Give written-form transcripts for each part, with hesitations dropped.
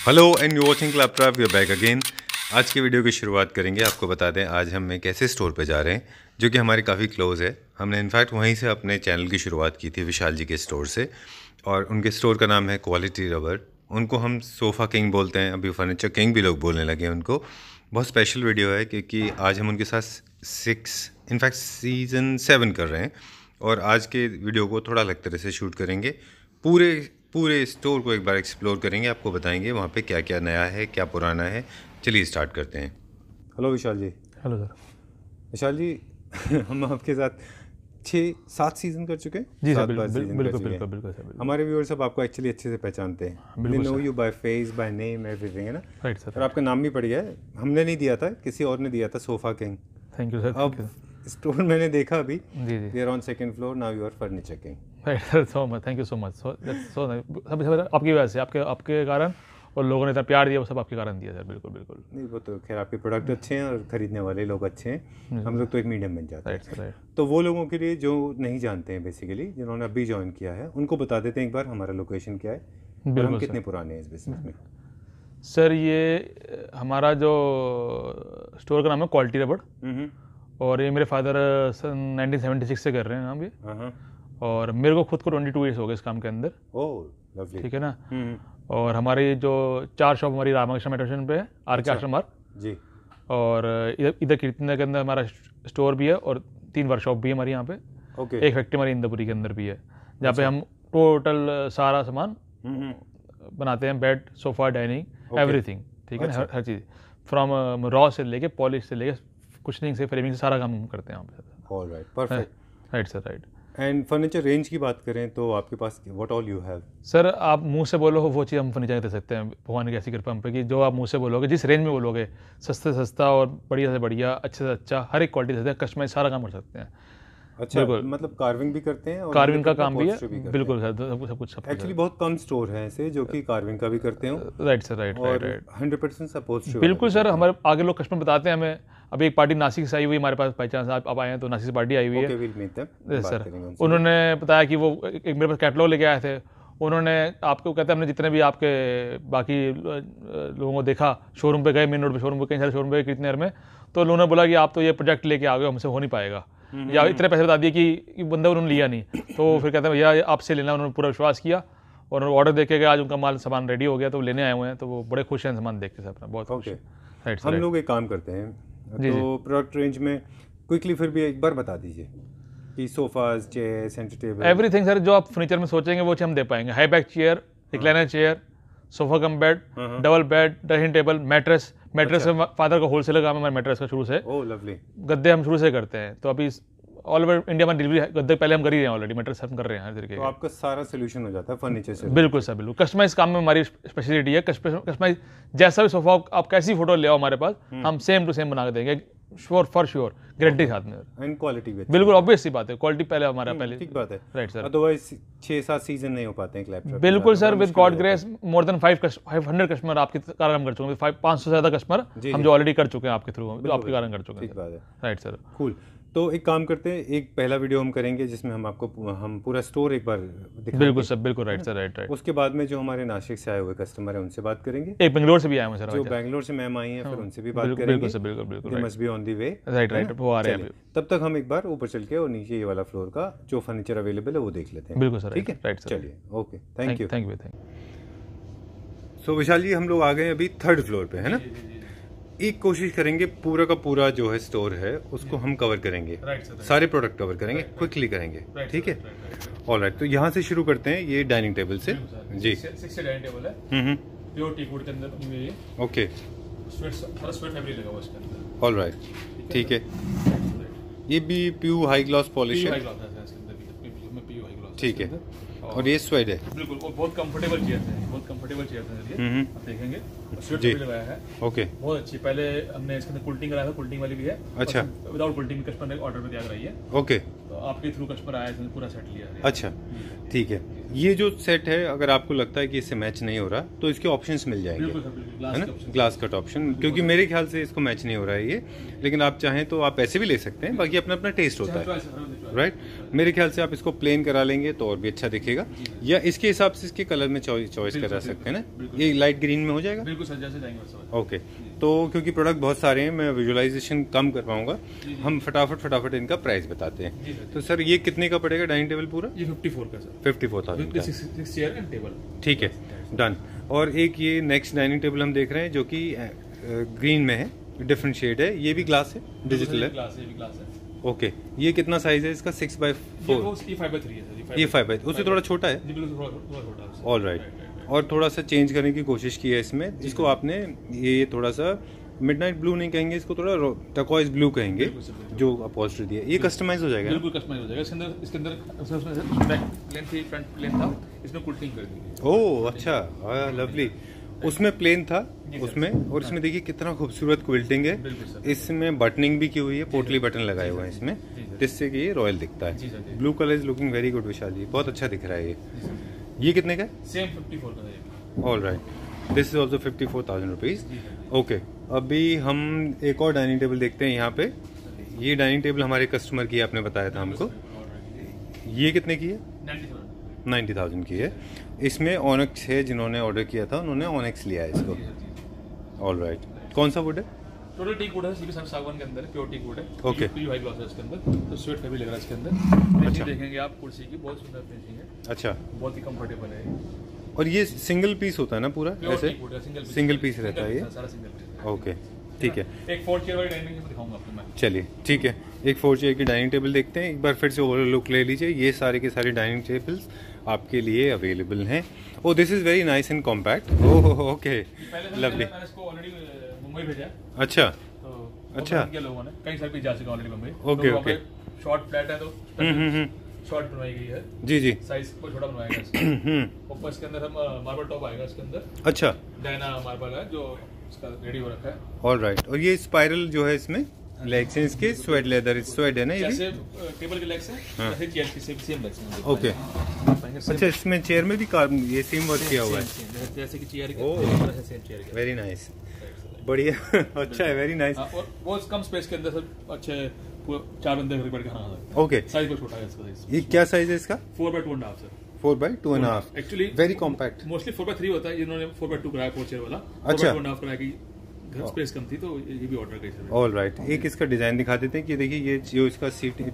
Hello and you watching club trap, we are back again. आज की video की शुरुआत करेंगे। आपको बता दें आज हम एक ऐसे स्टोर पे जा रहे हैं जो कि हमारे काफ़ी क्लोज़ है। हमने इनफैक्ट वहीं से अपने चैनल की शुरुआत की थी, विशाल जी के स्टोर से। और उनके स्टोर का नाम है क्वालिटी रबर। उनको हम सोफ़ा किंग बोलते हैं, अभी फर्नीचर किंग भी लोग बोलने लगे हैं उनको। बहुत स्पेशल वीडियो है क्योंकि आज हम उनके साथ सीज़न 7 कर रहे हैं और आज के वीडियो को थोड़ा अलग तरह से शूट करेंगे। पूरे स्टोर को एक बार एक्सप्लोर करेंगे, आपको बताएंगे वहाँ पे क्या क्या नया है, क्या पुराना है। चलिए स्टार्ट करते हैं। Hello Vishal ji. Hello sir. Vishal ji हम आपके साथ 6-7 सीज़न कर चुके हैं जी सर, 7 बार सीज़न कर चुके हैं। बिल्कुल सर। हमारे व्यूअर्स सब आपको एक्चुअली अच्छे से पहचानते हैं। They know you by face, by name, everything, है ना? Right sir. और आपका नाम भी पड़ गया है, हमने नहीं दिया था, किसी और ने दिया था, sofa king. Thank you sir. अब स्टोर मैंने देखा अभी, जी जी, we are on second floor, now you are furniture king. Right sir. So much, thank you so much. So that's so सब आपकी वजह से, आपके कारण, और लोगों ने इतना प्यार दिया, वो सब आपके कारण दिया सर। बिल्कुल बिल्कुल। नहीं, वो तो खैर आपके प्रोडक्ट अच्छे हैं और ख़रीदने वाले लोग अच्छे हैं, हम लोग तो एक मीडियम बन जाते हैं। Right sir, right. तो वो लोगों के लिए जो नहीं जानते हैं, बेसिकली जिन्होंने अभी ज्वाइन किया है, उनको बता देते हैं एक बार हमारा लोकेशन क्या है और हम कितने पुराने हैं इस बिजनेस में। सर ये हमारा जो स्टोर का नाम है क्वालिटी रबड़, और ये मेरे फादर सन 1976 से कर रहे हैं यहाँ भी। और मेरे को खुद को 22 ईयर्स हो गए इस काम के अंदर। Oh lovely. ठीक है ना। और हमारी जो 4 शॉप हमारी रामकृष्ण मेट्रो स्टेशन पे है, आर के आश्रम मार्ग जी। और इधर कीर्तनगर के अंदर हमारा स्टोर भी है और 3 वर्कशॉप भी है हमारी यहाँ पे। ओके। एक फैक्ट्री हमारी इंदपुरी के अंदर भी है, जहाँ पे हम टोटल सारा सामान बनाते हैं, बेड, सोफा, डाइनिंग, एवरीथिंग। ठीक है ना, हर चीज़ फ्रॉम रॉ से लेके पॉलिश से लेके कुशनिंग से फ्रेमिंग से सारा काम हम करते हैं यहाँ पे। All right, perfect. Right sir, right. And furniture range की बात करें तो आपके पास what all you have? Sir आप मुंह से बोलो वो चीज़ हम फर्नीचर दे सकते हैं, भगवान की ऐसी कृपा हम पे कि जो आप मुंह से बोलोगे, जिस रेंज में बोलोगे, सस्ते से सस्ता और बढ़िया से बढ़िया, अच्छे से अच्छा, हर एक क्वालिटी से कस्टमाइज सारा काम कर सकते हैं। अच्छा, मतलब कार्विंग भी करते हैं और कार्विंग का काम भी है। बिल्कुल सर, सब कुछ। एक्चुअली बहुत कम स्टोर हैं ऐसे जो कि कार्विंग का भी करते हो। राइट सर, राइट और राइट। 100% सपोर्ट। बिल्कुल सर, हमारे आगे लोग कस्टमर बताते हैं हमें। अभी एक पार्टी नासिक से आई हुई हमारे पास, बाई चांस आप आए हैं तो नासिक से पार्टी आई हुई है सर। उन्होंने बताया कि वो एक मेरे पास कैटलॉग लेके आए थे। उन्होंने आपको कहते हैं हमने जितने भी आपके बाकी लोगों को देखा, शोरूम पे गए, मेन रोड पे शोरूम पे, कई सारे शोरूम पे कितने में, तो उन्होंने बोला कि आप तो ये प्रोजेक्ट लेके आ गए, हमसे हो नहीं पाएगा, या इतने पैसे बता दिए कि बंदा उन्होंने लिया नहीं। तो फिर कहते हैं भैया आपसे लेना। उन्होंने पूरा विश्वास किया और ऑर्डर दे के आज उनका माल सामान रेडी हो गया, तो लेने आए हुए हैं, तो वो बड़े खुश हैं सामान देख के सर अपना, बहुत खुश। राइट। हम लोग एक काम करते हैं, तो प्रोडक्ट रेंज में क्विकली फिर भी एक बार बता दीजिए कि sofas, chair, center table, everything sir जो आप फर्नीचर में सोचेंगे वो चीज़ हम दे पाएंगे। High back chair, recliner chair, sofa cum bed, double bed, dressing table, mattress में फादर का होलसेलर काम है हमारे मैट्रेस का शुरू से। Oh lovely. गद्दे हम शुरू से करते हैं, तो अभी ऑल ओवर इंडिया में डिलीवरी गद्दे पहले हम कर ही रहे हैं, ऑलरेडी मैट्रेस हम कर रहे हैं हर तरीके। तो आपका सारा सोल्यूशन हो जाता है फर्नीचर से? बिल्कुल सर, बिल्कुल। कस्टमाइज काम में हमारी स्पेशलिटी है। कस्टमाइज जैसा भी सोफा आप कैसी फोटो ले आओ हमारे पास, हम सेम टू सेम बना के देंगे, श्योर फॉर श्योर, गारंटी के साथ में। एंड क्वालिटी भी बिल्कुल ऑब्वियस सी बात है, क्वालिटी पहले हमारा पहले। ठीक बात है। Right sir. अदरवाइज 6-7 सीजन नहीं हो पाते हैं क्लैपटॉप। बिल्कुल sir, with God grace more than 500 customer आपके कारण हम कर चुके हैं। 500 से ज़्यादा कस्टमर हम जो ऑलरेडी कर चुके हैं आपके थ्रू, आपके कारण कर चुके हैं। ठीक बात है। Right sir. कूल। तो एक काम करते हैं, एक पहला वीडियो हम करेंगे जिसमें हम पूरा स्टोर एक बार दिखाएंगे। बिल्कुल सर, बिल्कुल। Right sir, right. उसके बाद में जो हमारे नासिक से आए हुए कस्टमर हैं उनसे बात करेंगे। एक बेंगलोर से भी आए हैं सर, जो बेंगलोर से मैम आई हैं, फिर उनसे भी बात करेंगे। बिल्कुल सर, बिल्कुल। They must be on the way. Right, वो आ रहे हैं। तब तक हम एक बार ऊपर चल के और नीचे ये वाला फ्लोर का जो फर्नीचर अवेलेबल है वो देख लेते हैं। बिल्कुल सर, ठीक है। Right sir. चलिए, okay, thank you. So Vishal ji, हम लोग आ गए अभी 3rd फ्लोर पे, है ना? एक कोशिश करेंगे पूरा का पूरा जो है स्टोर है उसको हम कवर करेंगे। सारे प्रोडक्ट कवर करेंगे, क्विकली करेंगे। ठीक है, ऑल राइट। तो यहाँ से शुरू करते हैं, ये डाइनिंग टेबल से। जी, 6 डाइनिंग टेबल है, प्योर टीकवुड के अंदर। ओके, स्वेट फैब्रिक लगा हुआ इसके अंदर। ऑल राइट, ठीक है। ये भी प्यू हाई ग्लॉस पॉलिश है। ठीक है, और ये स्वेड है। बिल्कुल, और बहुत कंफर्टेबल चेयर है, बहुत कंफर्टेबल चेयर है। आप देखेंगे स्वेट भी लगाया है। ओके, बहुत अच्छी। पहले हमने इसके अंदर कुल्टिंग कराया था, कुल्टिंग वाली भी है। अच्छा, विदाउट कुल्टिंग कस्टमर ने ऑर्डर पे दिया कराई है। ओके। तो आपके थ्रू कस्टमर आया, इसने पूरा सेट लिया। अच्छा ठीक है, ये जो सेट है अगर आपको लगता है कि इससे मैच नहीं हो रहा तो इसके ऑप्शंस मिल जाएंगे, है ना, ग्लास कट ऑप्शन, क्योंकि मेरे ख्याल से इसको मैच नहीं हो रहा है ये, लेकिन आप चाहें तो आप ऐसे भी ले सकते हैं, बाकी अपना अपना टेस्ट होता है, राइट। मेरे ख्याल से आप इसको प्लेन करा लेंगे तो और भी अच्छा दिखेगा, या इसके हिसाब से इसके कलर में चॉइस करा सकते हैं ना। ये लाइट ग्रीन में हो जाएगा, बिल्कुल सर, जैसे जाएंगे। ओके, तो क्योंकि प्रोडक्ट बहुत सारे हैं मैं विजुअलाइजेशन कम कर पाऊंगा, हम फटाफट इनका प्राइस बताते हैं। तो सर ये कितने का पड़ेगा डाइनिंग टेबल पूरा? ये 54 का सर, 54,000 का, 6 चेयर एंड टेबल। ठीक है, डन। और एक ये नेक्स्ट डाइनिंग टेबल हम देख रहे हैं जो कि ग्रीन में है, डिफरेंट शेड है, ये भी ग्लास है, डिजिटल है, ग्लास है। ओके, ये कितना साइज है इसका? 6x4? ये 5x3 है। ये 5x, उससे थोड़ा छोटा है, ऑल राइट। और थोड़ा सा चेंज करने की कोशिश की है इसमें, जिसको आपने ये थोड़ा सा मिडनाइट ब्लू नहीं कहेंगे इसको, थोड़ा टर्कोइज ब्लू कहेंगे, जो अपॉस्ट्री दिया है। ये कस्टमाइज हो जाएगा, बिल्कुल कस्टमाइज हो जाएगा। इसके अंदर बैक प्लेन थी, फ्रंट प्लेन था, इसमें कुल्टिंग कर दी। ओह अच्छा, लवली। उसमें प्लेन था उसमें, और इसमें देखिए कितना खूबसूरत क्विल्टिंग है, इसमें बटनिंग भी की हुई है, पोटली बटन लगाए हुए हैं इसमें, जिससे कि ये रॉयल दिखता है। Blue colour is looking very good Vishal ji, बहुत अच्छा दिख रहा है ये कितने का? सेम 54 का है। All right, this is also 54,000 rupees. Okay, अभी हम एक और डाइनिंग टेबल देखते हैं यहाँ पे। ये डाइनिंग टेबल हमारे कस्टमर की आपने बताया था हमको, ये कितने की है? 90,000 की है। इसमें ऑनेक्स है, जिन्होंने ऑर्डर किया था उन्होंने ऑनेक्स लिया है इसको, ऑल राइट। कौन सा वुड है? टोटल टीक वुड है, सीबी सागवान के अंदर प्योर टीक वुड है। ओके, पी हाई ग्लॉस है इसके अंदर, तो स्वेट फैब्रिक लग रहा है इसके अंदर। अच्छा, देखेंगे आप कुर्सी की बहुत सुंदर फिनिशिंग है, अच्छा, बहुत ही कंफर्टेबल है। और ये सिंगल पीस होता है ना पूरा, ऐसे सिंगल पीस रहता है ये? ओके ठीक है। एक 4 चेयर वाली डाइनिंग टेबल दिखाऊंगा आपको मैं। चलिए ठीक है, एक 4 चेयर की डाइनिंग टेबल देखते हैं, एक बार फिर से ओवरऑल लुक ले लीजिए। ये सारे के सारे डाइनिंग टेबल्स आपके लिए अवेलेबल हैं। Oh this is very nice and compact. Oh okay, lovely. मैंने इसको ऑलरेडी मुंबई भेजा। अच्छा, तो अच्छा, लोगों ने कई सारे पीस जा चुके already Mumbai. Okay okay, short flat है तो शॉर्ट बनवाई गई है जी जी, साइज को छोटा बनवाया गया। ऊपर इसके अंदर हम मार्बल टॉप आएगा इसके अंदर, अच्छा, डायना मार्बल है जो इसका रेडी हो रखा है, ऑल राइट। और ये स्पाइरल जो है इसमें लेग्स हैं इसके, स्वेट लेदर स्वेट है ना, ये जैसे टेबल के लेग्स हैं, जैसे चेयर की सेम लेग्स हैं। ओके, अच्छा, इसमें चेयर में भी कार्बन ये सेम वर्क किया हुआ है, जैसे कि चेयर के सेम चेयर के। वेरी नाइस, बढ़िया, अच्छा है, वेरी नाइस। और बहुत कम स्पेस के अंदर सर अच्छे 4 बंदे बैठ के खाना है। ओके, साइज बहुत छोटा है इसका साइज। ये क्या साइज है इसका? 4x2.5 sir, 4x2.5, actually very compact. Mostly 4x3 होता है, इन्होंने 4x2 कराया 4 चेयर वाला। अच्छा, 4x2.5 कराया कि घर स्पेस कम थी तो ये भी ऑर्डर की सर। ऑल राइट, एक इसका डिजाइन दिखा देते हैं कि देखिए ये जो इसका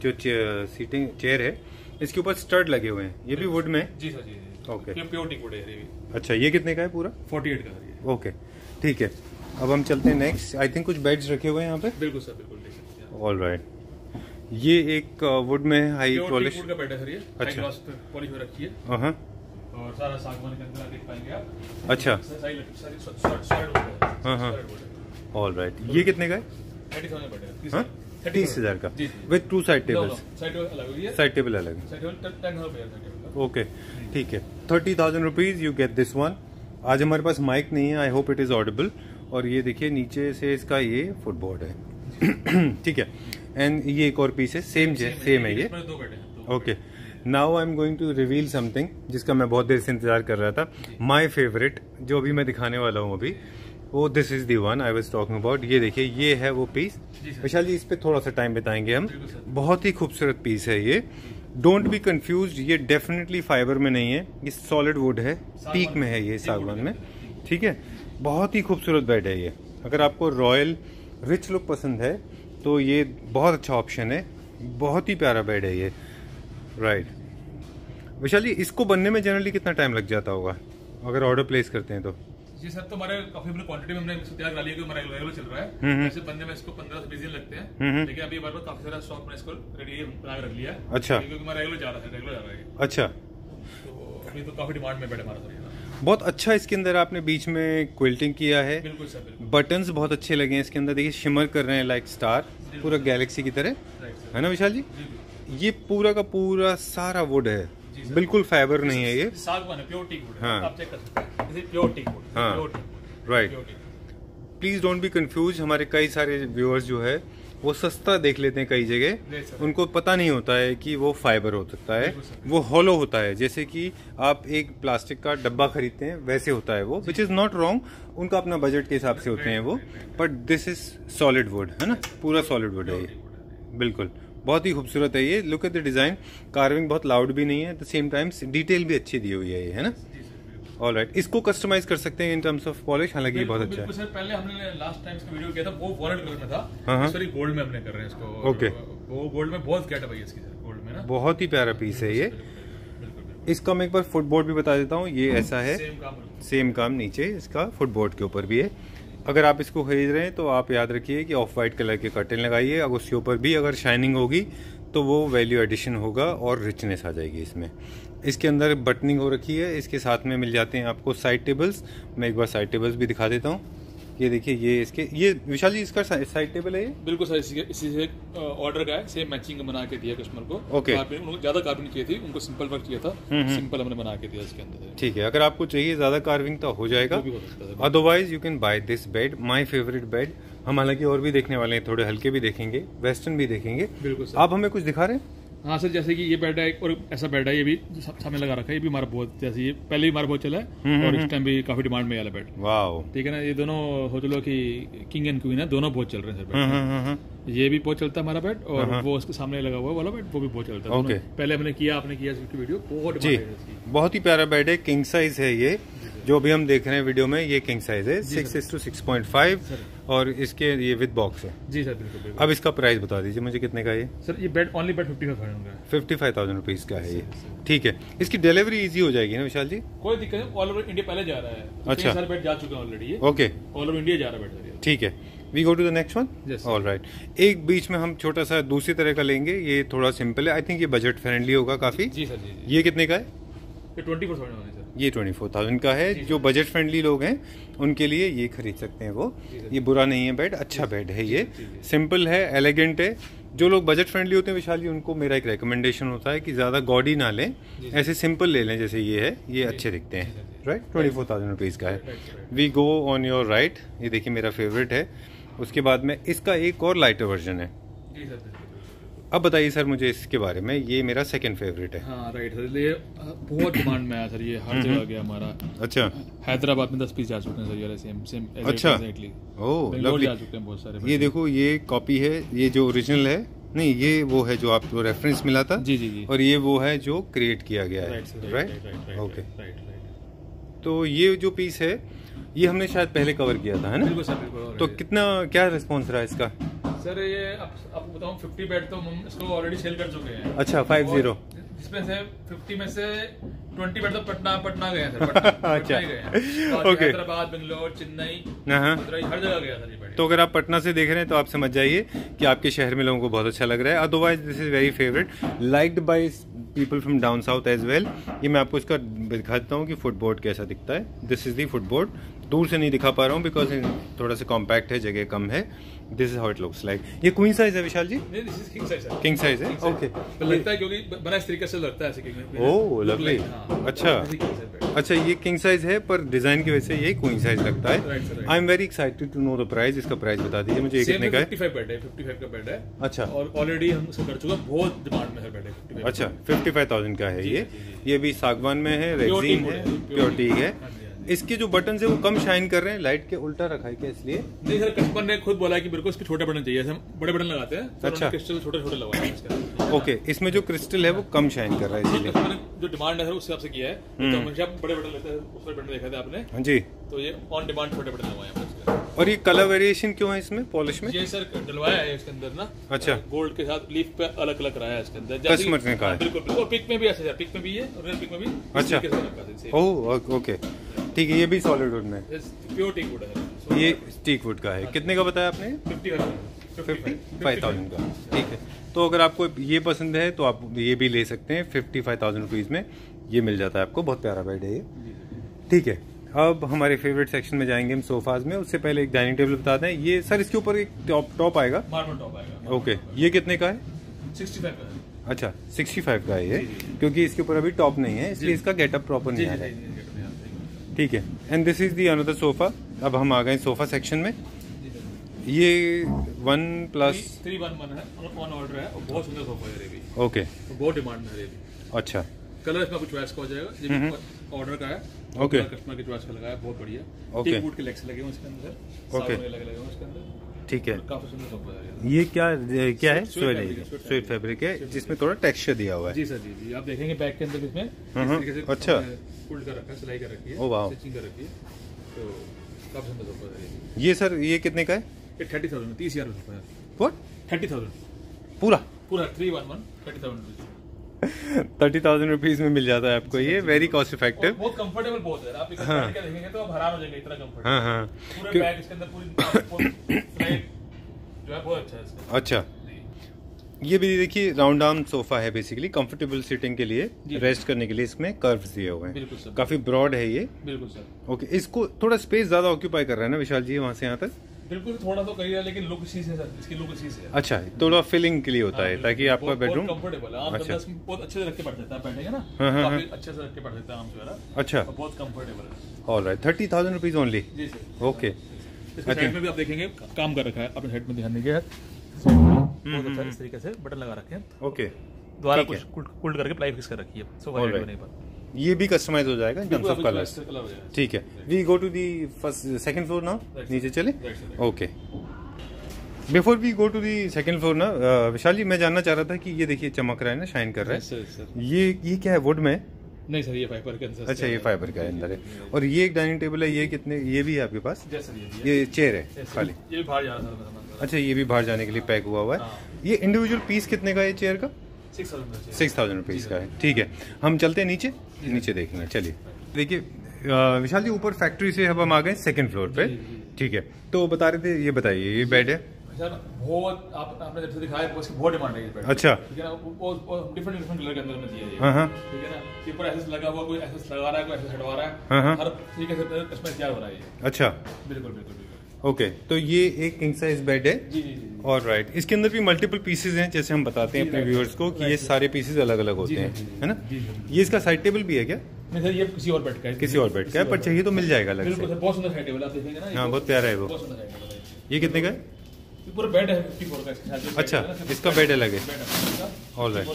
सीटिंग चेयर है, इसके ऊपर स्टड लगे हुए हैं, ये भी वुड में? जी सर, जी। ओके, प्योर टीक वुड है ये भी। अच्छा, ये कितने का है पूरा? 48 का है ये। ओके ठीक है, अब हम चलते हैं नेक्स्ट। आई थिंक कुछ बेड्स रखे हुए हैं यहाँ पे। बिल्कुल सर, बिल्कुल देख सकते हैं। ऑल राइट, ये एक वुड में हाई पॉलिश, वुड का बेड है सर ये, अच्छा, ग्लास पे पॉलिश हो रखी है, हाँ, और सारा सागवान के अंदर देख पाएंगे आप। अच्छा, साइड हाँ हाँ, ऑल राइट। ये कितने का है? 30,000 बेड है। हाँ, 30,000 का with 2 side tables? Side table अलग है, साइड टेबल अलग है। साइड टेबल 10,000 ओके ठीक है, 30,000 rupees you get this one. आज हमारे पास माइक नहीं है, I hope it is audible. और ये देखिए नीचे से इसका ये फुटबोर्ड है, ठीक है। एंड ये एक और पीस है, सेम है ये। Okay, now I am going to reveal something जिसका मैं बहुत देर से इंतजार कर रहा था। माई फेवरेट जो अभी मैं दिखाने वाला हूँ अभी, वो this is the one I was talking about. ये देखिए, ये है वो पीस। विशाल जी, इस पे थोड़ा सा टाइम बिताएंगे हम। बहुत ही खूबसूरत पीस है ये, डोंट बी कंफ्यूज, ये डेफिनेटली फाइबर में नहीं है, ये सॉलिड वुड है, टीक में है ये, सागवान में, ठीक है। बहुत ही खूबसूरत बेड है ये। अगर आपको रॉयल रिच लुक पसंद है तो ये बहुत अच्छा ऑप्शन है, बहुत ही प्यारा बेड है ये, राइट। विशाल जी, इसको बनने में जनरली कितना टाइम लग जाता होगा अगर ऑर्डर प्लेस करते हैं तो? जी सर, तो हमारे काफी बड़ी क्वांटिटी में हमने इसको तैयार कर लिया, क्योंकि हमारा रेगुलर चल रहा है। ऐसे बनने में इसको 15 से 20 दिन लगते हैं, लेकिन अभी हमारे पास काफी सारा स्टॉक में इसको रेडी बना के रख लिया है। अच्छा, क्योंकि हमारा रेगुलर जा रहा है। अच्छा, तो अभी तो काफी डिमांड में बैठे हमारा। बहुत अच्छा, इसके अंदर आपने बीच में क्विल्टिंग किया है। बिल्कुल सर, बिल्कुल। बटन्स बहुत अच्छे लगे हैं इसके अंदर, देखिए शिमर कर रहे हैं लाइक स्टार, पूरा गैलेक्सी की तरह, है ना विशाल जी? ये पूरा का पूरा सारा वुड है, बिल्कुल फाइबर नहीं है ये, सागवान है, प्योर टीक वुड। हाँ, आप चेक कर सकते हैं, प्योर टीक वुड। हाँ, right. Please don't be confuse. हमारे कई सारे व्यूअर्स जो है वो सस्ता देख लेते हैं कई जगह, उनको पता नहीं होता है कि वो फाइबर हो सकता है, वो हॉलो होता है। जैसे कि आप एक प्लास्टिक का डब्बा खरीदते हैं वैसे होता है वो, विच इज़ नॉट रॉन्ग, उनका अपना बजट के हिसाब से होते हैं वो, but this is solid wood, है ना, पूरा सॉलिड वुड है ये, बिल्कुल बहुत ही खूबसूरत है ये। Look at the design, carving बहुत लाउड भी नहीं है, at the same time detail भी अच्छी दी हुई है ये, है ना। ऑलराइट, इसको कस्टमाइज कर सकते हैं इन टर्म्स ऑफ पॉलिश, हालांकि ये बहुत अच्छा है। सर पहले हमने लास्ट टाइम इसका वीडियो किया था, वो वॉलेट कलर में था, सॉरी गोल्ड में हमने कर रहे हैं इसको। ओके, वो गोल्ड में बहुत गेटअप है इसकी, गोल्ड में ना बहुत ही प्यारा पीस है ये। इसका मैं एक बार फुटबोर्ड भी बता देता हूँ, ये ऐसा है, सेम काम नीचे इसका फुटबोर्ड के ऊपर भी है। अगर आप इसको खरीद रहे हैं तो आप याद रखिए कि ऑफ वाइट कलर के कर्टेन लगाइए, अगर उसके ऊपर भी अगर शाइनिंग होगी तो वो वैल्यू एडिशन होगा और रिचनेस आ जाएगी इसमें। इसके अंदर बटनिंग हो रखी है, इसके साथ में मिल जाते हैं आपको साइड टेबल्स। मैं एक बार साइड टेबल्स भी दिखा देता हूँ। ये देखिए, ये इसके, ये विशाल जी इसका साइड टेबल है ये? बिल्कुल सर, इसी से ऑर्डर का है, सेम मैचिंग बना के दिया कस्टमर को। ओके, उनको ज्यादा कार्विंग चाहिए थी, उनको सिंपल वर्क चाहिए था, सिंपल हमने बना के दिया इसके अंदर। ठीक है, अगर आपको चाहिए ज्यादा कार्विंग तो हो जाएगा, otherwise you can buy this bed, my favourite bed. हम हालांकि और भी देखने वाले हैं, थोड़े हल्के भी देखेंगे, वेस्टर्न भी देखेंगे। बिल्कुल सर। आप हमें कुछ दिखा रहे हैं? हाँ सर, जैसे कि ये बेड है और ऐसा बेड है, ये भी सामने लगा रखा है, ये भी हमारा बहुत, जैसे ये पहले भी हमारा बहुत चला है और इस टाइम भी काफी डिमांड में वाला बेड। वाओ, ठीक है ना। ये दोनों हो चलो कि किंग एंड क्वीन है, दोनों बहुत चल रहे हैं सर। ये भी बहुत चलता है हमारा बेड, और वो उसके सामने लगा हुआ वाला बेड वो भी बहुत चलता है। ओके, पहले हमने किया, आपने किया इसकी वीडियो, बहुत ही प्यारा बेड है, किंग साइज है ये। जो भी हम देख रहे हैं वीडियो में, ये किंग साइज है, 6:6.5, और इसके ये विद बॉक्स है। जी सर, बिल्कुल। अब इसका प्राइस बता दीजिए मुझे, कितने का है ये? सर ये बेड ओनली बेड 55,000 का है। 55,000 रुपीज का है ये, ठीक है। इसकी डिलीवरी इजी हो जाएगी ना विशाल जी? कोई दिक्कत नहीं, ऑल ओवर इंडिया पहले जा रहा है। अच्छा, सारे बेड जा चुके हैं already. Okay, all over India जा रहा है बेड, ठीक है। We go to the next one. All right, एक बीच में हम छोटा सा दूसरी तरह का लेंगे, ये थोड़ा सिंपल है, आई थिंक ये बजट फ्रेंडली होगा काफी। जी सर, जी। ये कितने का है? 24,000 है। ये 24,000 का है। जो बजट फ्रेंडली लोग हैं उनके लिए ये खरीद सकते हैं वो। ये बुरा नहीं है बेड, अच्छा बेड है ये, सिंपल है, एलिगेंट है। जो लोग बजट फ्रेंडली होते हैं विशाल जी, उनको मेरा एक रेकमेंडेशन होता है कि ज़्यादा गॉडी ना लें, ऐसे सिंपल ले लें, जैसे ये है, ये अच्छे दिखते हैं। राइट, 24,000 रुपीज़ का है। We go on your right, ये देखिए मेरा फेवरेट है। उसके बाद में इसका एक और लाइटर वर्जन है। अब बताइए सर मुझे इसके बारे में, ये मेरा सेकंड फेवरेट है। हाँ राइट सर, ये बहुत डिमांड में आया सर, ये हर जगह गया हमारा। अच्छा, हैदराबाद में 10 पीस जा चुके हैं सर, ये सेम। अच्छा, ओह लवली, जा चुके हैं बहुत सारे। ये देखो, ये कॉपी है, ये जो ओरिजिनल है नहीं, ये वो है जो आपको रेफरेंस मिला था। जी जी जी। और ये वो है जो क्रिएट किया गया है। Right, okay. तो ये जो पीस है ये हमने शायद पहले कवर किया था, है ना? बिल्कुल सर, बिल्कुल। तो कितना, क्या रिस्पॉन्स रहा इसका? सर ये आपको बताऊं, 50 बेड तो हम इसको ऑलरेडी सेल कर चुके हैं। अच्छा, 50, जिसमें से 50 में से 20 बेड तो पटना गए हैं सर। अच्छा, ओके। हैदराबाद, बेंगलोर, चेन्नई, मदुरई, हर जगह गया सर ये बेड। तो अगर आप पटना से देख रहे हैं तो आप समझ जाइए कि आपके शहर में लोगों को बहुत अच्छा लग रहा है। Otherwise this is very favourite, liked by people from down south as well. ये मैं आपको इसका दिखाता हूँ कि फुटबोर्ड कैसा दिखता है। दिस इज दी फुटबोर्ड, दूर से नहीं दिखा पा रहा हूँ बिकॉज थोड़ा सा कॉम्पैक्ट है, जगह कम है। This is how it looks like. ये क्वीन साइज है विशाल जी? नहीं, दिस इज किंग साइज है। किंग साइज है, ओके। लगता है क्योंकि बना इस तरीके से लगता है ऐसे किंग में। ओह लवली, अच्छा अच्छा, ये किंग साइज है पर डिजाइन की वजह से ये क्वीन साइज लगता है। I am very excited to know the price. इसका प्राइस बता दीजिए मुझे, कितने का है? 55 बेड है, 55 का बेड है। अच्छा, और ऑलरेडी हम इसको कर चुका, बहुत डिमांड में है बेड है। अच्छा, 55,000 का है ये भी सागवान में है, रेक्सीन है, प्योर टीक है। इसके जो बटन है वो कम शाइन कर रहे हैं, लाइट के उल्टा रखा है क्या इसलिए? नहीं सर, कस्टमर ने खुद बोला कि मेरे को इसके छोटे बटन चाहिए, हम बड़े बटन लगाते हैं। अच्छा, क्रिस्टल छोटे छोटे लगाए हैं। ओके, इसमें जो क्रिस्टल है वो कम शाइन कर रहा है इसलिए। कस्टमर ने जो डिमांड है उस हिसाब से किया है, तो हमेशा बड़े बटन लेते हैं, उस पर बटन देखा था आपने। हाँ जी, तो ये ऑन डिमांड छोटे बटन लगवाए हैं। और ये कलर वेरिएशन क्यों है इसमें पॉलिश में? ये सर डलवाया है इसके अंदर ना। अच्छा, गोल्ड के साथ लीफ पे अलग अलग कराया है इसके अंदर, कस्टमर ने कहा। बिल्कुल बिल्कुल, पिक में भी ऐसे है, पिक में भी है और रियल पिक में भी। अच्छा, ओह ओके, ठीक है। ये भी सॉलिड वुड में, प्योर टीक वुड है। ये टीक वुड का है। कितने का बताया आपने? 55,000 का, ठीक है। तो अगर आपको ये पसंद है तो आप ये भी ले सकते हैं। 55,000 रुपीज में ये मिल जाता है आपको। बहुत प्यारा बेड है ये, ठीक है। अब हमारे फेवरेट सेक्शन में जाएंगे हम, सोफाज में। उससे पहले एक डाइनिंग टेबल बताते हैं। ये सर इसके ऊपर एक टॉप आएगा, मार्बल टॉप आएगा। ओके, ये कितने का है? 65 का है। अच्छा, 65 का है ये, क्योंकि इसके ऊपर अभी टॉप नहीं है इसलिए इसका गेटअप प्रॉपर नहीं आ रहा है, ठीक है। And this is the another sofa. अब हम आ गए सोफा सेक्शन में। ये 311 है, ऑन ऑर्डर है और बहुत सुंदर सोफा है ये भी। ओके, बहुत डिमांड में है ये भी। अच्छा, कलर इसका कुछ चॉइस का हो जाएगा, ये ऑर्डर का है। ओके, कस्टमर की चॉइस का लगाया, बहुत बढ़िया। ओके, टीक वुड के लेग्स लगे हुए इसके अंदर, ओके, लगे हुए इसके अंदर, ठीक है। काफी सुंदर सोफा है ये क्या है? स्वेट फैब्रिक है जिसमें थोड़ा टेक्सचर दिया हुआ है। जी सर, जी आप देखेंगे बैक के अंदर इसमें अच्छा, फोल्ड कर रखा है, सिलाई कर रखी है, ओ वाह, स्टिचिंग कर रखी है, तो काफी सुंदर सोफा है ये। सर ये कितने का है? ये 30,000 30,000 रुपए है। व्हाट? 30,000 पूरा 311 30,000 रुपीज 30,000 रुपीज में मिल जाता है आपको ये। वेरी कॉस्ट इफेक्टिव, बहुत कंफर्टेबल बहुत है। आप इसका क्या देखेंगे तो आप हैरान हो जाएंगे, इतना कंफर्ट। हाँ हाँ, पूरे बैग इसके अंदर पूरी जो है बहुत अच्छा है इसका। अच्छा, ये भी देखिए राउंड आर्म सोफा है बेसिकली, कंफर्टेबल सिटिंग के लिए, रेस्ट करने के लिए इसमें कर्व्स दिए हुए हैं। बिल्कुल सर, काफी ब्रॉड है ये। बिल्कुल सर। ओके, इसको थोड़ा स्पेस ज्यादा ऑक्यूपाई कर रहा है ना विशाल जी वहां से यहाँ तक? बिल्कुल, थोड़ा तो करिए, लेकिन लुक इसी से सर, इसकी लुक इसी से है। अच्छा, थोड़ा फिलिंग के लिए होता है ताकि आपका बेडरूम कंफर्टेबल है। आप अच्छा, बहुत अच्छे से रख के पढ़ सकते हैं, बैठेंगे ना काफी अच्छे से रख के पढ़ सकते हैं आराम से। अच्छा, बहुत कंफर्टेबल है। All right, 30,000 rupees only. जी सर, ओके। इसके साइड में भी आप देखेंगे काम कर रखा है, अपने साइड में ध्यान दीजिए, बहुत अच्छा इस तरीके से बटन लगा रखे हैं। ओके, द्वारा कुछ कुल्ड करके प्लाई फिक्स कर रखी है सोफा होने पर। ये भी कस्टमाइज हो जाएगा इन टर्म्स ऑफ कलर्स। ठीक है, we go to the first second floor now. नीचे चले। Okay, before we go to the second floor ना विशाल जी, मैं जानना चाह रहा था कि ये देखिए चमक रहा है ना, शाइन कर रहा है। ये क्या है, वुड में? नहीं सर, ये फाइबर के अंदर। अच्छा, ये फाइबर का अंदर है। और ये एक डाइनिंग टेबल है, ये कितने, ये भी है आपके पास? ये चेयर है खाली? ये भी बाहर जा रहा था। अच्छा, ये भी बाहर जाने के लिए पैक हुआ हुआ है। ये इंडिविजुअल पीस कितने का है चेयर का? 6,000 रुपीज का है। ठीक है, हम चलते हैं नीचे, नीचे देखेंगे। चलिए, देखिए विशाल जी, ऊपर फैक्ट्री से अब हम आ गए सेकंड फ्लोर पे। ठीक है, तो बता रहे थे, ये बताइए, ये बेड है बहुत आपने जब से दिखाया उसकी बहुत डिमांड है इस बेड। अच्छा, ठीक है ना, वो डिफरेंट कलर के अंदर में दिया है। हाँ, ठीक है ना, ऊपर ऐसे लगा हुआ, कोई ऐसे लगा रहा है, कोई ऐसे हटवा रहा है, हर तरीके से इसमें तैयार हो रहा है। अच्छा, बिल्कुल बिल्कुल। ओके, तो ये एक किंग साइज बेड है। जी। ऑलराइट, इसके अंदर भी मल्टीपल पीसेज हैं, जैसे हम बताते हैं अपने व्यूअर्स को कि ये सारे पीसेज अलग अलग होते हैं, है ना? ये इसका साइड टेबल भी है क्या? नहीं सर, ये किसी और बेड का है। किसी और बेड का है, पर चाहिए तो मिल जाएगा अलग से। बहुत सुंदर साइड टेबल आप देखेंगे ना। हाँ, बहुत प्यारा है वो। ये कितने का है? पूरा बेड है 54 का इसके साथ। अच्छा, इसका बेड अलग है। ऑलराइट,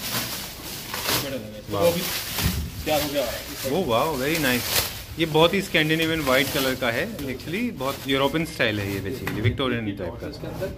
वो वाह, वेरी नाइस। ये बहुत ही स्कैंडिनेवियन व्हाइट कलर का है, एक्चुअली बहुत यूरोपियन स्टाइल है ये, बेसिकली विक्टोरियन टाइप का।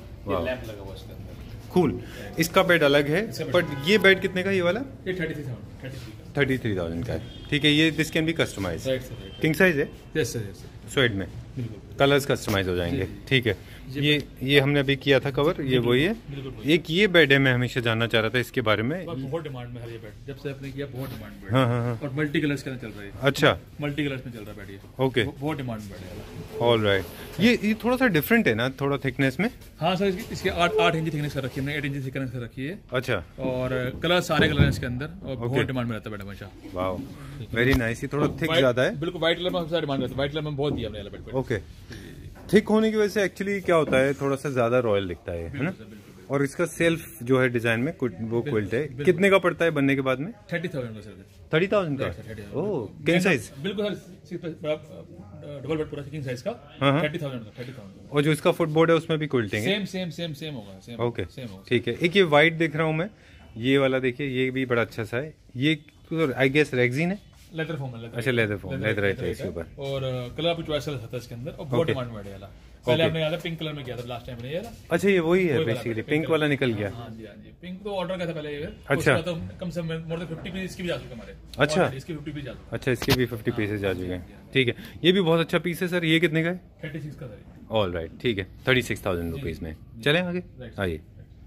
कूल। इसका बेड अलग है, बट ये बेड कितने का, ये वाला? 33,000 का है। ठीक है, ये this can be customise. King size है? स्वेड में कलर्स कस्टमाइज हो जाएंगे। ठीक है, ये हमने अभी किया था कवर, ये वही है। एक ये बेड है, मैं हमेशा जानना चाह रहा था इसके बारे में। बहुत डिमांड में है ये बेड, जब से आपने किया बहुत डिमांड बेड। हाँ। और मल्टी कलर्स के अंदर चल रहा है। अच्छा, मल्टी कलर्स में चल रहा है बेड ये। ओके, बहुत डिमांड बेड है। ऑलराइट, ये थोड़ा सा डिफरेंट है ना, थोड़ा थिकनेस में? हाँ सर, इसके 8 इंच थिकनेस कर रखी है, 8 इंच थिकनेस कर रखी है। अच्छा, और कलर सारे कलर इसके अंदर, और बहुत डिमांड में रहता है बेड हमेशा। वाह, वेरी नाइस। ये थोड़ा थिक ज्यादा है। बिल्कुल, व्हाइट कलर में सबसे डिमांड रहता है, व्हाइट कलर में बहुत दिया हमने बेड। ओके, थिक होने की वजह से एक्चुअली क्या होता है, थोड़ा सा ज्यादा रॉयल दिखता है ना? और इसका सेल्फ जो है डिजाइन में वो क्विल्ट है। कितने का पड़ता है बनने के बाद में? 30,000 का सर। 30,000 का? Oh, king size? बिल्कुल सर, डबल बेड पूरा किंग साइज का। 30,000 का। और जो इसका फुटबोर्ड है उसमें भी क्विल्टिंग है? सेम होगा। ओके, ठीक है। एक ये व्हाइट देख रहा हूँ मैं, ये वाला देखिए, ये भी बड़ा अच्छा सा है। ये आई गेस रेक्सिन है? लेदर फॉर्म है। अच्छा, लेदर रहता है इसके ऊपर। और कलर भी चॉइस था इसके अंदर, और बहुत डिमांड में है वाला। पहले हमने याद पिंक कलर में किया था लास्ट टाइम ये वाला। अच्छा, ये वही है बेसिकली, पिंक वाला निकल गया। हाँ जी। पिंक तो ऑर्डर का था पहले ये। अच्छा, तो कम से कम मोर देन 50 पीस इसकी भी जा चुके हमारे। अच्छा, इसके 50 पीस जा चुके। अच्छा, इसके भी 50 पीसेस जा चुके हैं। ठीक है, ये भी बहुत अच्छा पीस है सर। ये कितने का है? 36 का सर। ऑलराइट, ठीक है, 36,000 रुपीज में। चलें आगे, आइए।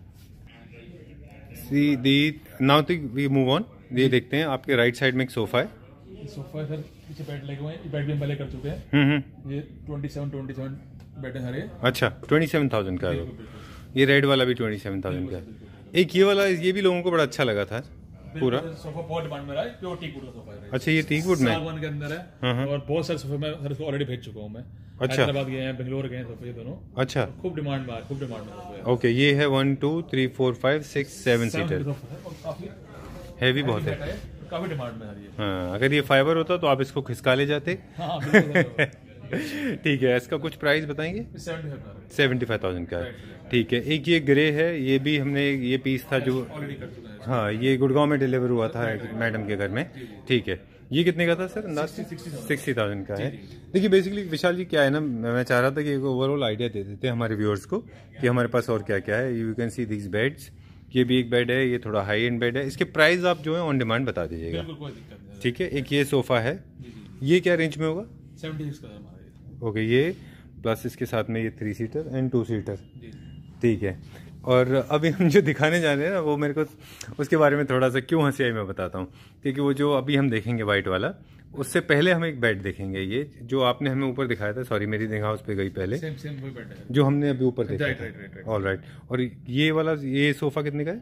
Now we move on. ये देखते हैं, आपके राइट साइड में एक सोफा है। सोफा सर, पीछे बेड लगे हुए हैं, बेड भी हम पहले कर चुके हैं। ये 27 बेड है सारे। अच्छा, 27,000 का है। ये रेड वाला भी 27,000 का है। एक ये वाला, ये भी लोगों को बड़ा अच्छा लगा था पूरा। सोफा बहुत डिमांड में रहा है, प्योर टीक वुड का सोफा है। अच्छा, ये टीक वुड में सागवान के अंदर है। और बहुत सारे सोफे मैं सर इसको ऑलरेडी भेज चुका हूँ मैं। अच्छा, हैदराबाद गए हैं, बेंगलोर गए हैं सोफे दोनों। अच्छा, खूब डिमांड में सोफे। ओके, ये है 1 2 3 4 5 6 7 सीटर। हैवी बहुत है, काफी डिमांड में है ये। हाँ, अगर ये फाइबर होता तो आप इसको खिसका ले जाते। हाँ, ठीक है, इसका कुछ प्राइस बताएंगे? 75,000 का है। ठीक है, एक ये ग्रे है, ये भी हमने ये पीस था जो हाँ ये गुड़गांव में डिलीवर हुआ था मैडम के घर में। ठीक है, ये कितने का था सर अंदाज? 60,000 का है। देखिए बेसिकली विशाल जी क्या है ना, मैं चाह रहा था कि एक ओवरऑल आइडिया दे देते हैं हमारे व्यूअर्स को कि हमारे पास और क्या क्या है। You can see this beds, ये भी एक बेड है, ये थोड़ा हाई एंड बेड है। इसके प्राइस आप जो है ऑन डिमांड बता दीजिएगा। ठीक है, एक ये सोफ़ा है, ये क्या रेंज में होगा? 76 का हमारा। ओके, ये प्लस इसके साथ में ये 3 सीटर एंड 2 सीटर। ठीक है, और अभी हम जो दिखाने जा रहे हैं ना वो मेरे को उसके बारे में थोड़ा सा क्यों हंसी आई मैं बताता हूँ। क्योंकि वो जो अभी हम देखेंगे वाइट वाला, उससे पहले हम एक बेड देखेंगे। ये जो आपने हमें ऊपर दिखाया था, सॉरी मेरी निगाह उस पर गई पहले, सेम वही बेड है जो हमने अभी ऊपर देखा था। ऑल राइट, और ये वाला ये सोफ़ा कितने का है?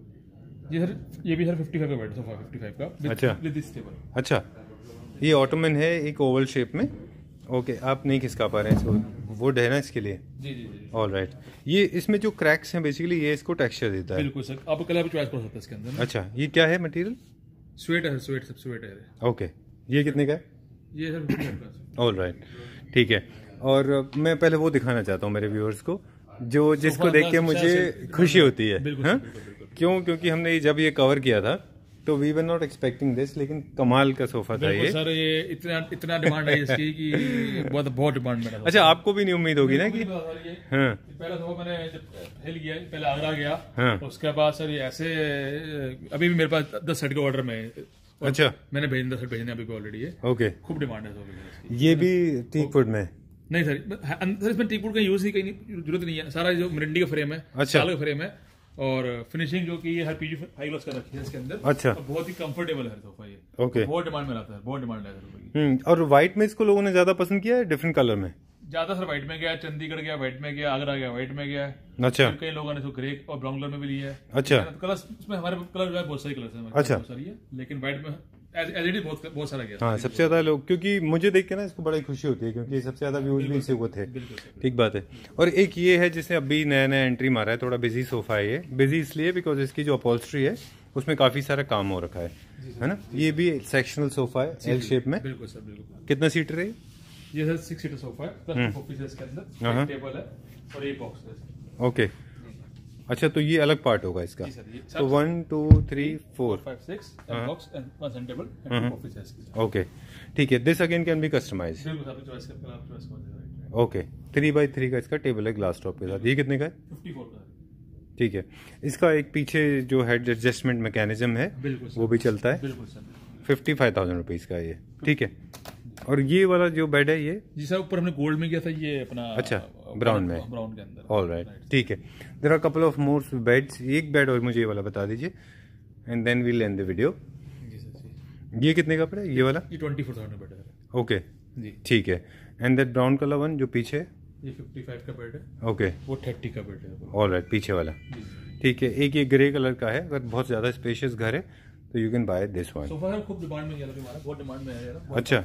ये भी सर 55 का बेड, सोफा 55 का। अच्छा विद दिस टेबल। अच्छा, ये ऑटोमन है एक ओवल शेप में। ओके, आप नहीं खिसका पा रहे हैं इसको, वुड है ना इसके लिए। जी। ऑल राइट, ये इसमें जो क्रैक्स हैं बेसिकली ये इसको टेक्सचर देता है। बिल्कुल सर, आप कलर भी चॉइस कर सकते हैं इसके अंदर। अच्छा, ये क्या है मटेरियल? स्वेट है, स्वेट है। ओके, ये कितने का है? ये सर 55 का। ऑल राइट, ठीक है। और मैं पहले वो दिखाना चाहता हूँ मेरे व्यूअर्स को जो जिसको देख के मुझे खुशी होती है। हाँ, क्यों? क्योंकि हमने जब ये कवर किया था तो we were not expecting this, लेकिन कमाल का सोफा था ये। सर ये इतना डिमांड है इसकी कि बहुत डिमांड में। अच्छा, आपको भी नहीं उम्मीद होगी ना कि हाँ पहला सोफा मैंने जब हिल गया, पहले आगरा गया। हाँ, उसके बाद सर ये ऐसे अभी भी मेरे पास 10 सेट के ऑर्डर में। अच्छा, मैंने 10 सेट भेजने अभी भी ऑलरेडी है। ओके, खूब डिमांड है सोफे की। ये भी टीक वुड में? नहीं सर, इसमें टीक वुड का यूज ही कहीं जरूरत नहीं है। सारा जो मिरंडी का फ्रेम है, अच्छा, साल का फ्रेम है, और फिनिशिंग जो कि ये हर पीजी हाई ग्लॉस का रखी है इसके अंदर। अच्छा, बहुत ही कंफर्टेबल है सोफा ये। ओके, बहुत डिमांड में आता है, बहुत डिमांड है। और व्हाइट में इसको लोगों ने ज्यादा पसंद किया है डिफरेंट कलर में? ज्यादा सर व्हाइट में गया, चंडीगढ़ गया व्हाइट में गया, आगरा गया व्हाइट में गया। अच्छा, कई लोगों ने ग्रे और ब्राउन कलर में भी लिया है। अच्छा, कलर इसमें हमारे कलर जो है बहुत सारे कलर है। अच्छा, बहुत सारी है, लेकिन व्हाइट में एलईडी बहुत सारा गया। हाँ, सबसे ज्यादा लोग, क्योंकि मुझे देख के ना इसको बड़ी खुशी होती है क्योंकि सबसे ज्यादा व्यूज भी इसे हुए थे। ठीक बात है। और एक ये है जिसने अभी नया नया एंट्री मारा है, थोड़ा बिजी सोफा है ये। बिजी इसलिए बिकॉज इसकी जो अपॉल्स्ट्री है उसमें काफी सारा काम हो रखा है ना। ये भी सेक्शनल सोफा है एल शेप में। बिल्कुल सर, बिल्कुल। कितना सीटर है ये सर 6 सीटर सोफा है, प्लस ऑफिस है इसके अंदर, टेबल है और एक बॉक्स है। ओके, अच्छा, तो ये अलग पार्ट होगा इसका। तो 1 2 3 4 5 6 box and 1 centre table and office है इसकी। ओके, ठीक है। This again can be customised. बिल्कुल, आप चॉइस कर आप चॉइस कर। ओके, 3x3 का इसका टेबल है ग्लास टॉप के साथ। ये कितने का है? 54 का। ठीक है, इसका एक पीछे जो हेड एडजस्टमेंट मैकेनिज्म है वो भी चलता है। बिल्कुल सर, 55,000 रुपीज का ये। ठीक है, और ये वाला जो बेड है ये जी सर ऊपर हमने गोल्ड में किया था, ये अपना अच्छा ब्राउन में, ब्राउन के अंदर। ऑल राइट, ठीक है। There are couple of more beds. एक बेड और मुझे ये वाला बता दीजिए and then we'll end the video. जी सर, ये कितने का पड़ा ये वाला? ये 24,000 का बेड है। ओके जी, ठीक है। And that brown colour one जो पीछे, ये 55 का बेड है। ओके, वो 30 का बेड है। ऑल राइट, पीछे वाला। ठीक है, एक ये ग्रे कलर का है। अगर बहुत ज्यादा स्पेशियस घर है तो you can buy this one. Sofa है खूब डिमांड में है, हमारा बहुत डिमांड में है। अच्छा,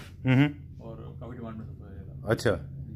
और काफी डिमांड में सोफा है। अच्छा,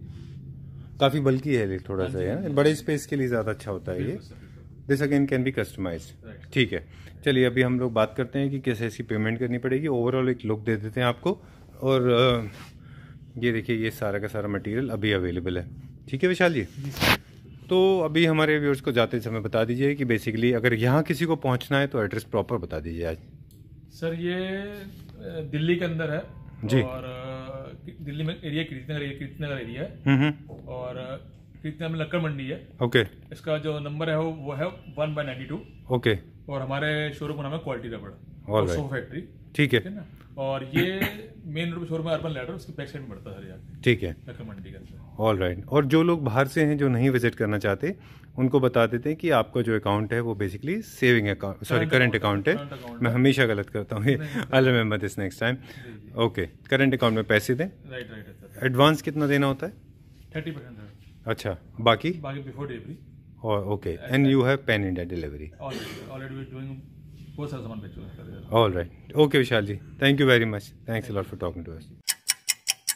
काफी बल्कि है थोड़ा सा है, बड़े स्पेस के लिए ज्यादा अच्छा होता है ये। This again can be customised. ठीक है, चलिए अभी हम लोग बात करते हैं कि कैसे इसकी पेमेंट करनी पड़ेगी। ओवरऑल एक लुक दे देते हैं आपको। और ये देखिए, ये सारा का सारा मटेरियल अभी अवेलेबल है। ठीक है विशाल जी, तो अभी हमारे व्यूअर्स को जाते समय बता दीजिए कि बेसिकली अगर यहाँ किसी को पहुँचना है तो एड्रेस प्रॉपर बता दीजिए आज। सर ये दिल्ली के अंदर है जी, और दिल्ली में एरिया कीर्तिनगर एरिया है, और कीर्तिनगर में लक्कड़ मंडी है। ओके, इसका जो नंबर है वो है 1/92। ओके, और हमारे शोरूम का नाम है क्वालिटी रबड़ और सोफा फैक्ट्री। ठीक है ना, और ये मेन रोड शोरूम है अर्बन लैडर, उसके बैक साइड में पड़ता है सर। ठीक है, लक्कड़ मंडी के अंदर। All right. और जो लोग बाहर से हैं जो नहीं विजिट करना चाहते उनको बता देते हैं कि आपका जो अकाउंट है वो basically saving account, sorry current account है। मैं हमेशा गलत करता हूँ, I remember this next time. Okay, current account में पैसे दें। राइट। एडवांस कितना देना होता है? 30%। अच्छा, बाकी before delivery. Okay, and you have pan India delivery. Already we doing बहुत सारा सामान बेच चुके हैं। All right, okay Vishal ji, thank you very much, thanks a lot for talking to us.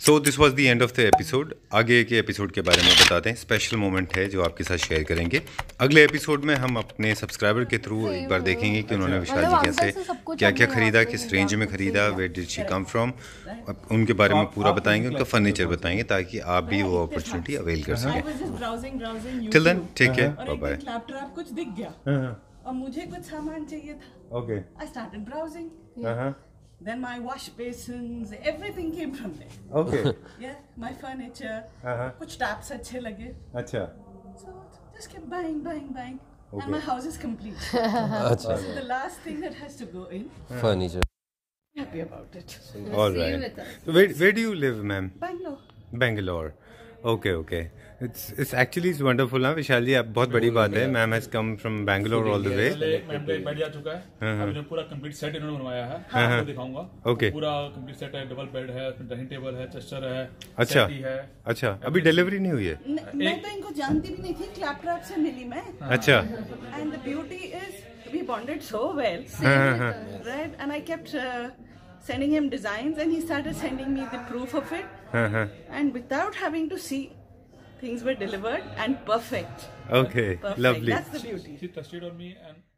So this was the end of the episode. आगे के episode के बारे में बताते हैं, स्पेशल मोमेंट है जो आपके साथ शेयर करेंगे। अगले एपिसोड में हम अपने सब्सक्राइबर के थ्रू एक बार देखेंगे कि उन्होंने विशाल जी कैसे क्या क्या ख़रीदा, किस रेंज में ख़रीदा, where did she come from, उनके बारे में पूरा बताएंगे, उनका फर्नीचर बताएंगे ताकि आप भी वो अपॉर्चुनिटी अवेल कर सकें। Till then take care, bye bye. कुछ दिख गया और मुझे कुछ सामान चाहिए था। Okay, I started browsing. Then my wash basins, everything came from there. Okay, Yeah, my furniture. कुछ taps अच्छे लगे. अच्छा, So just kept buying. Okay. And my house is complete. अच्छा, So the last thing that has to go in. Furniture. Happy about it. All right. Where do you live ma'am? Bangalore. Bangalore. Okay, it's actually is wonderful ना विशाल जी, आप बहुत बड़ी बात है। Ma'am has come from Bangalore all the way. Ma'am का एक bed जा चुका है, अभी पूरा कंप्लीट सेट इन्होंने बनवाया है, आपको दिखाऊंगा। ओके, पूरा कंप्लीट सेट है, डबल बेड है, डाइनिंग टेबल है, चेस्टर है, अच्छा सेटी है। अच्छा, अभी डिलीवरी नहीं हुई है? मैं तो इनको जानती भी नहीं थी, क्लैप ट्रैप से मिली मैं। अच्छा, And the beauty is we bonded so well. Right? And I kept sending him designs and he started sending me the proof of it. And without having to see, things were delivered and perfect. okay, Perfect. lovely. That's the beauty. She trusted on me and